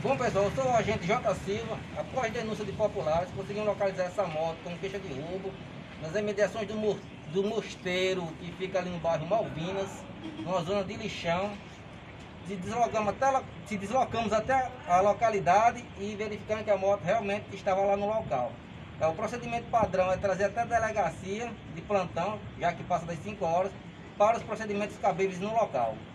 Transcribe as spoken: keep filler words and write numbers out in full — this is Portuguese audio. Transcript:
Bom pessoal, eu sou o agente J. Silva. Após denúncia de populares, conseguimos localizar essa moto com queixa de roubo nas imediações do, mo do mosteiro, que fica ali no bairro Malvinas, numa zona de lixão. Se deslocamos até, se deslocamos até a localidade e verificamos que a moto realmente estava lá no local. É, o procedimento padrão é trazer até a delegacia de plantão, já que passa das cinco horas, para os procedimentos cabíveis no local.